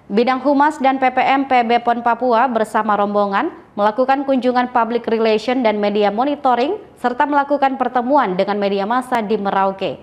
Bidang Humas dan PPM PB PON Papua bersama rombongan melakukan kunjungan public relation dan media monitoring serta melakukan pertemuan dengan media massa di Merauke.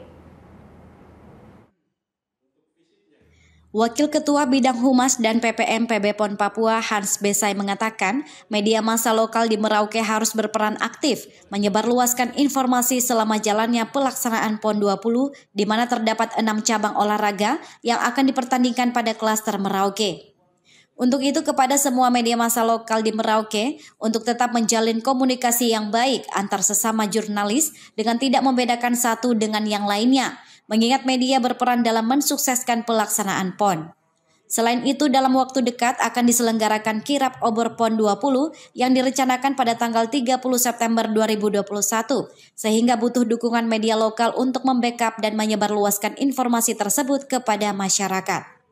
Wakil Ketua Bidang Humas dan PPM PB PON Papua Hans Besai mengatakan, media massa lokal di Merauke harus berperan aktif menyebarluaskan informasi selama jalannya pelaksanaan PON 20 di mana terdapat 6 cabang olahraga yang akan dipertandingkan pada klaster Merauke. Untuk itu kepada semua media massa lokal di Merauke untuk tetap menjalin komunikasi yang baik antar sesama jurnalis dengan tidak membedakan satu dengan yang lainnya, mengingat media berperan dalam mensukseskan pelaksanaan PON. Selain itu, dalam waktu dekat akan diselenggarakan kirap obor PON 20 yang direncanakan pada tanggal 30 September 2021, sehingga butuh dukungan media lokal untuk membackup dan menyebarluaskan informasi tersebut kepada masyarakat.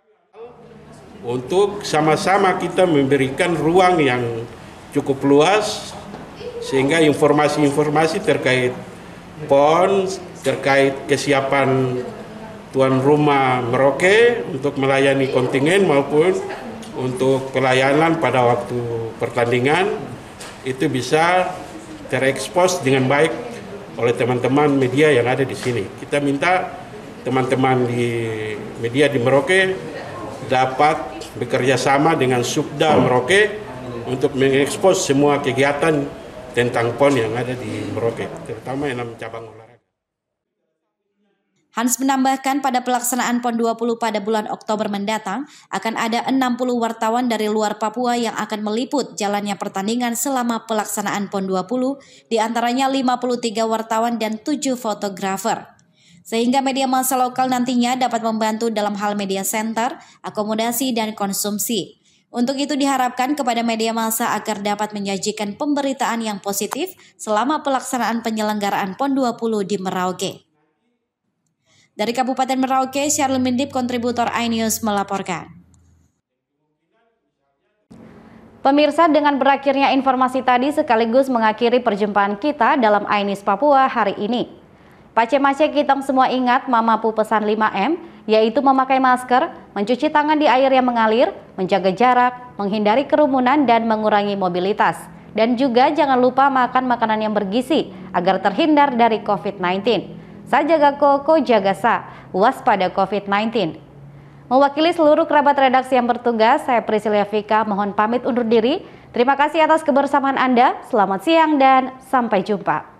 Untuk sama-sama kita memberikan ruang yang cukup luas, sehingga informasi-informasi terkait PON, terkait kesiapan tuan rumah Merauke untuk melayani kontingen maupun untuk pelayanan pada waktu pertandingan itu bisa terekspos dengan baik oleh teman-teman media yang ada di sini. Kita minta teman-teman di media di Merauke dapat bekerja sama dengan Subda Merauke untuk mengekspos semua kegiatan tentang PON yang ada di Merauke, terutama 6 cabang olahraga. Hans menambahkan pada pelaksanaan PON 20 pada bulan Oktober mendatang akan ada 60 wartawan dari luar Papua yang akan meliput jalannya pertandingan selama pelaksanaan PON 20, diantaranya 53 wartawan dan 7 fotografer. Sehingga media massa lokal nantinya dapat membantu dalam hal media center, akomodasi, dan konsumsi. Untuk itu diharapkan kepada media massa agar dapat menyajikan pemberitaan yang positif selama pelaksanaan penyelenggaraan PON 20 di Merauke. Dari Kabupaten Merauke, Syarul Mindip, kontributor iNews melaporkan. Pemirsa, dengan berakhirnya informasi tadi sekaligus mengakhiri perjumpaan kita dalam iNews Papua hari ini. Pace-mace kitong semua ingat mamapu pesan 5M, yaitu memakai masker, mencuci tangan di air yang mengalir, menjaga jarak, menghindari kerumunan dan mengurangi mobilitas. Dan juga jangan lupa makan makanan yang bergizi agar terhindar dari COVID-19. Sajaga koko, jaga sa, waspada COVID-19. Mewakili seluruh kerabat redaksi yang bertugas, saya Priscilia Vika mohon pamit undur diri. Terima kasih atas kebersamaan Anda, selamat siang dan sampai jumpa.